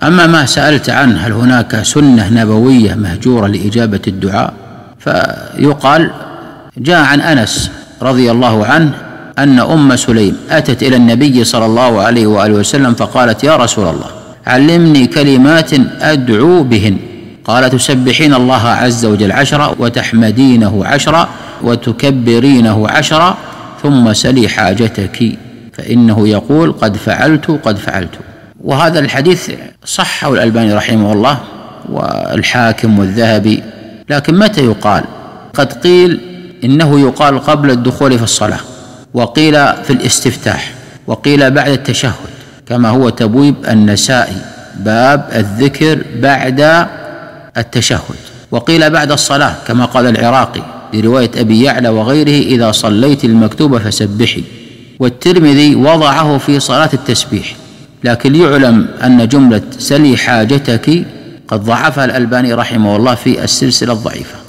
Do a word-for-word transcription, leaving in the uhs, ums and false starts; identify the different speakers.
Speaker 1: أما ما سألت عنه هل هناك سنة نبوية مهجورة لإجابة الدعاء، فيقال جاء عن أنس رضي الله عنه أن أم سليم أتت إلى النبي صلى الله عليه وآله وسلم فقالت: يا رسول الله، علمني كلمات أدعو بهن. قال: تسبحين الله عز وجل عشرا، وتحمدينه عشرا، وتكبرينه عشرا، ثم سلي حاجتك فإنه يقول: قد فعلت قد فعلت. وهذا الحديث صحه الألباني رحمه الله والحاكم والذهبي. لكن متى يقال؟ قد قيل إنه يقال قبل الدخول في الصلاة، وقيل في الاستفتاح، وقيل بعد التشهد، كما هو تبويب النسائي باب الذكر بعد التشهد، وقيل بعد الصلاة كما قال العراقي برواية أبي يعلى وغيره: إذا صليت المكتوبة فسبحي. والترمذي وضعه في صلاة التسبيح. لكن يعلم أن جملة سلي حاجتك قد ضعفها الألباني رحمه الله في السلسلة الضعيفة.